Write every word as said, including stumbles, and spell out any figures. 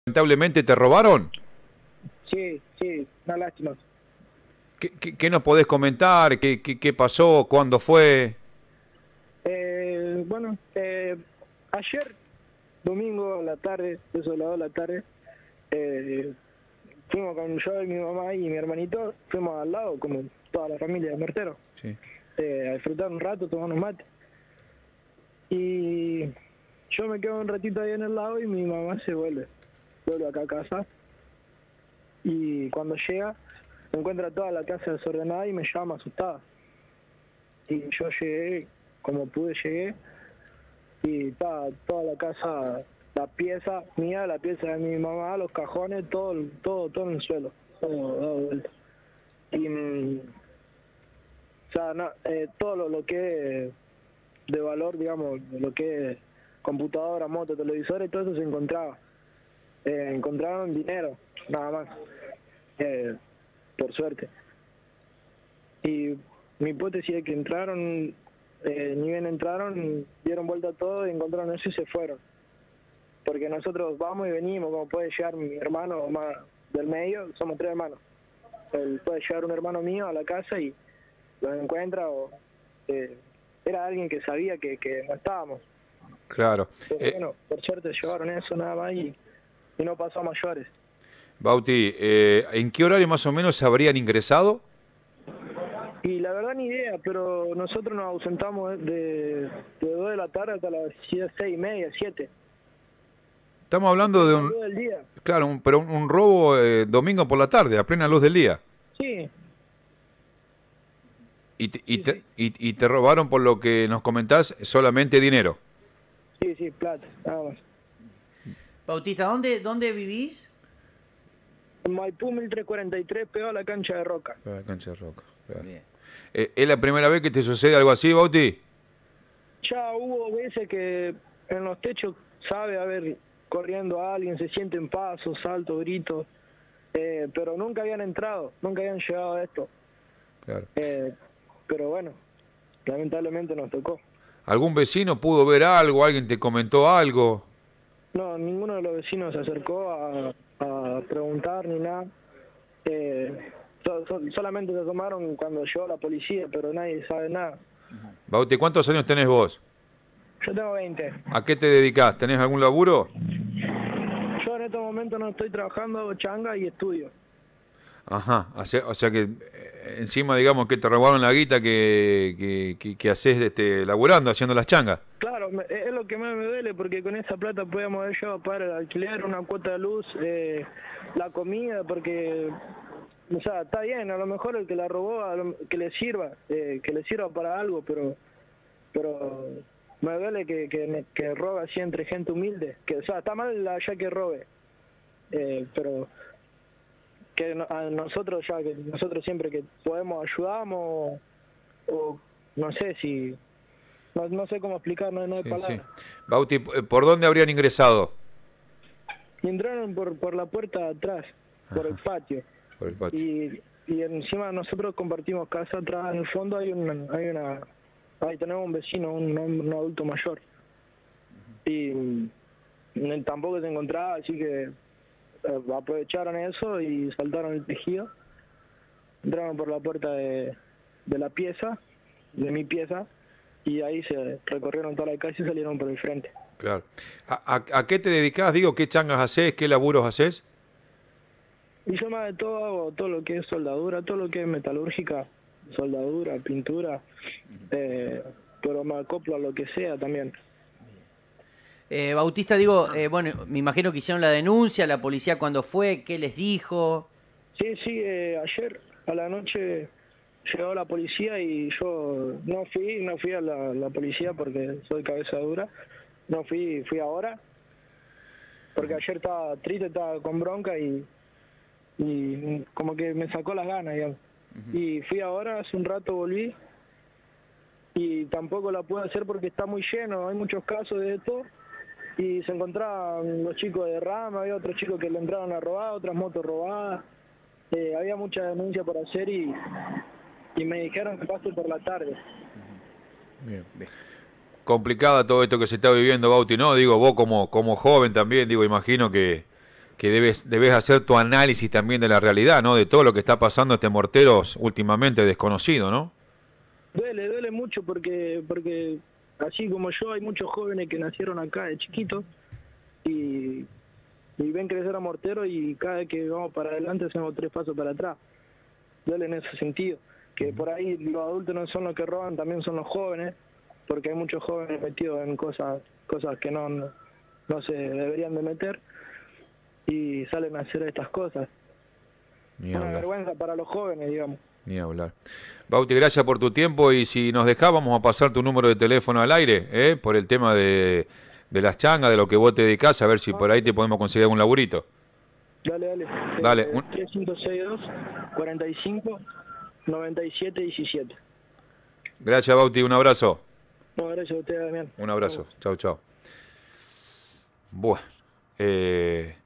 Lamentablemente te robaron. Sí, sí, una lástima. ¿Qué, qué, qué nos podés comentar? ¿Qué, qué, qué pasó? ¿Cuándo fue? Eh, bueno, eh, ayer, domingo a la tarde, eso de las dos de la tarde, eh, fuimos con yo y mi mamá y mi hermanito, fuimos al lado, como toda la familia de Mertero, Sí. eh, a disfrutar un rato, tomar un mate. Y yo me quedo un ratito ahí en el lado y mi mamá se vuelve, vuelve acá a casa. Y cuando llega, encuentra toda la casa desordenada y me llama asustada. Y yo llegué, como pude llegué, y estaba toda la casa, la pieza mía, la pieza de mi mamá, los cajones, todo, todo, todo en el suelo, todo dado vuelta. Y, mm, o sea, no, eh, todo lo, lo que es de valor, digamos, lo que es computadora, moto, televisores, todo eso se encontraba. Eh, encontraron dinero, nada más, eh, por suerte. Y mi hipótesis es que entraron, eh, ni bien entraron, dieron vuelta a todo y encontraron eso y se fueron. Porque nosotros vamos y venimos, como puede llegar mi hermano más del medio, somos tres hermanos. Él puede llegar un hermano mío a la casa y lo encuentra, o eh, era alguien que sabía que, que no estábamos. Claro. Pero Eh, bueno, por suerte llevaron eso nada más y, y no pasó a mayores. Bauti, eh, ¿en qué horario más o menos habrían ingresado? Y la verdad ni idea, pero nosotros nos ausentamos de, de dos de la tarde hasta las seis y media, siete. Estamos hablando de A un... luz del día. Claro, un, pero un, un robo eh, domingo por la tarde, a plena luz del día. Sí, Y te, y, sí, te, sí, y, y te robaron, por lo que nos comentás, solamente dinero. sí, sí, plata, nada más. Bautista, ¿dónde, dónde vivís? Maipú mil trescientos cuarenta y tres, pegado a la cancha de Roca. La cancha de Roca. Claro. Bien. Eh, ¿Es la primera vez que te sucede algo así, Bauti? Ya hubo veces que en los techos sabe haber corriendo a alguien, se sienten pasos, saltos, gritos, eh, pero nunca habían entrado, nunca habían llegado a esto. Claro. Eh, pero bueno, lamentablemente nos tocó. ¿Algún vecino pudo ver algo? ¿Alguien te comentó algo? No, ninguno de los vecinos se acercó a, a preguntar ni nada. Eh, so- so- solamente se tomaron cuando llegó la policía, pero nadie sabe nada. Bauti, ¿cuántos años tenés vos? Yo tengo veinte. ¿A qué te dedicás? ¿Tenés algún laburo? Yo en estos momentos no estoy trabajando, hago changa y estudio. Ajá, o sea, o sea que eh, encima digamos que te robaron la guita que, que, que, que haces este, laburando, haciendo las changas. Claro, me- es lo que más me duele porque con esa plata podíamos haber llevado a pagar el alquiler, una cuota de luz, eh, la comida, porque, o sea, está bien, a lo mejor el que la robó, a lo- que le sirva, eh, que le sirva para algo, pero pero me duele que, que, que robe así entre gente humilde, que, o sea, está mal ya que robe, eh, pero que no- a nosotros ya, que nosotros siempre que podemos ayudamos, o no sé si... No, no sé cómo explicar, no, no hay Sí, palabras. sí. Bauti, ¿por dónde habrían ingresado? Y entraron por, por la puerta de atrás, por el patio. Por el patio. Y, y encima nosotros compartimos casa atrás, en el fondo hay una, hay una, ahí tenemos un vecino, un, un adulto mayor. Y mm, tampoco se encontraba, así que eh, aprovecharon eso y saltaron el tejido. Entraron por la puerta de, de la pieza, de mi pieza, y ahí se recorrieron toda la calle y salieron por el frente. Claro. ¿A, a, a qué te dedicás? Digo, ¿qué changas haces? ¿Qué laburos haces? Y yo más de todo hago todo lo que es soldadura, todo lo que es metalúrgica, soldadura, pintura, eh, pero me acoplo a lo que sea también. Eh, Bautista, digo, eh, bueno, me imagino que hicieron la denuncia, la policía cuando fue, ¿qué les dijo? Sí, sí, eh, ayer a la noche llegó la policía y yo no fui, no fui a la, la policía porque soy cabeza dura, no fui, fui ahora, porque ayer estaba triste, estaba con bronca y, y como que me sacó las ganas, digamos. Y fui ahora, hace un rato volví y tampoco la pude hacer porque está muy lleno, hay muchos casos de esto y se encontraban los chicos de rama, había otros chicos que le entraron a robar, otras motos robadas, eh, había mucha denuncia por hacer y, y me dijeron que pase por la tarde. Bien, bien. Complicada todo esto que se está viviendo, Bauti, ¿no? Digo, vos como, como joven también, digo, imagino que que debes, debes hacer tu análisis también de la realidad, ¿no? De todo lo que está pasando este Morteros últimamente desconocido, ¿no? Duele, duele mucho porque porque así como yo hay muchos jóvenes que nacieron acá de chiquitos y, y ven crecer a Mortero y cada vez que vamos para adelante hacemos tres pasos para atrás. Duele en ese sentido, que por ahí los adultos no son los que roban, también son los jóvenes, porque hay muchos jóvenes metidos en cosas cosas que no, no, no se deberían de meter y salen a hacer estas cosas. Ni Una hablar. vergüenza para los jóvenes, digamos. Ni hablar. Bauti, gracias por tu tiempo y si nos dejás vamos a pasar tu número de teléfono al aire, ¿eh? Por el tema de, de las changas, de lo que vos te dedicás, a ver si por ahí te podemos conseguir algún laburito. Dale, dale. Dale. Eh, Un... tres cinco seis dos, cuarenta y cinco, noventa y siete, diecisiete. Gracias, Bauti, un abrazo. No, gracias a usted, Damián. Un abrazo. Chau, chau. Bueno. Eh...